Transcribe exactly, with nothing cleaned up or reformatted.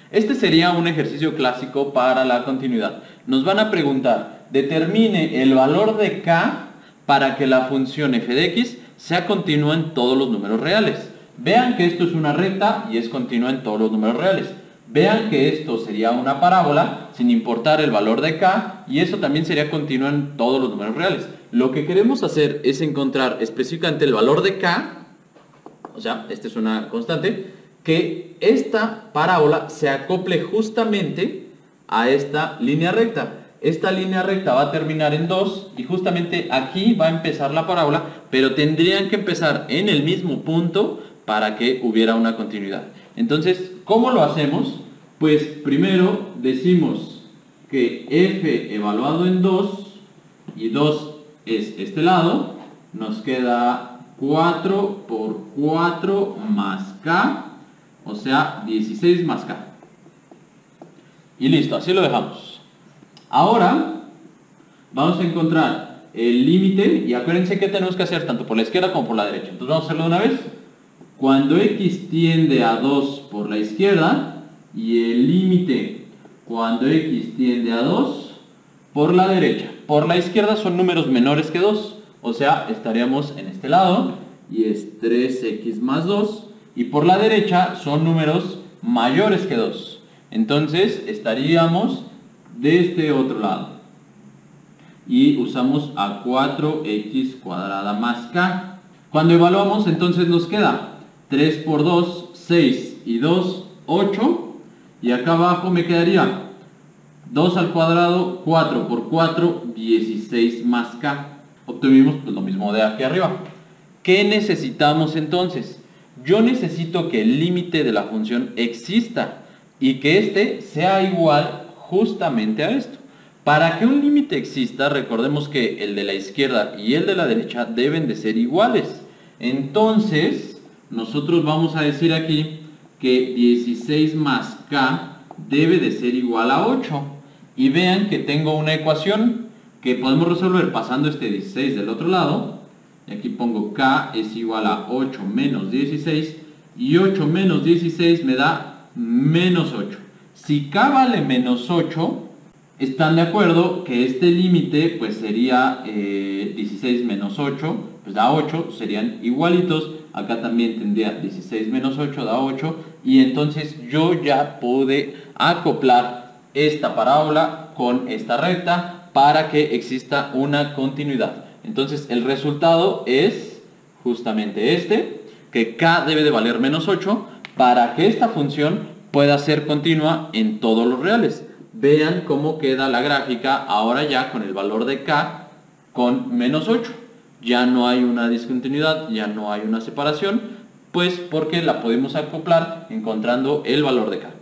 Este sería un ejercicio clásico para la continuidad. Nos van a preguntar, determine el valor de k para que la función f de x sea continua en todos los números reales. Vean que esto es una recta y es continua en todos los números reales. Vean que esto sería una parábola sin importar el valor de k y eso también sería continuo en todos los números reales. Lo que queremos hacer es encontrar específicamente el valor de k, o sea, esta es una constante, que esta parábola se acople justamente a esta línea recta. Esta línea recta va a terminar en dos y justamente aquí va a empezar la parábola, pero tendrían que empezar en el mismo punto para que hubiera una continuidad. Entonces, ¿cómo lo hacemos? Pues primero decimos que f evaluado en dos y dos es este lado, nos queda cuatro por cuatro más k, o sea, dieciséis más k. Y listo, así lo dejamos. Ahora vamos a encontrar el límite y acuérdense que tenemos que hacer tanto por la izquierda como por la derecha. Entonces vamos a hacerlo de una vez. Cuando x tiende a dos por la izquierda y el límite cuando x tiende a dos por la derecha. Por la izquierda son números menores que dos, o sea, estaríamos en este lado y es tres x más dos. Y por la derecha son números mayores que dos. Entonces estaríamos de este otro lado. Y usamos a cuatro x cuadrada más k. Cuando evaluamos entonces nos queda tres por dos, seis y dos, ocho. Y acá abajo me quedaría dos al cuadrado, cuatro por cuatro, dieciséis más k. Obtuvimos pues lo mismo de aquí arriba. ¿Qué necesitamos entonces? Yo necesito que el límite de la función exista y que este sea igual justamente a esto. Para que un límite exista, recordemos que el de la izquierda y el de la derecha deben de ser iguales. Entonces, nosotros vamos a decir aquí que dieciséis más k debe de ser igual a ocho. Y vean que tengo una ecuación que podemos resolver pasando este dieciséis del otro lado. Y aquí pongo k es igual a ocho menos dieciséis. Y ocho menos dieciséis me da menos ocho. Si k vale menos ocho, están de acuerdo que este límite pues sería eh, dieciséis menos ocho, pues da ocho, serían igualitos. Acá también tendría dieciséis menos ocho, da ocho. Y entonces yo ya pude acoplar esta parábola con esta recta para que exista una continuidad. Entonces el resultado es justamente este, que k debe de valer menos ocho para que esta función pueda ser continua en todos los reales. Vean cómo queda la gráfica ahora ya con el valor de k con menos ocho. Ya no hay una discontinuidad, ya no hay una separación, pues porque la podemos acoplar encontrando el valor de k.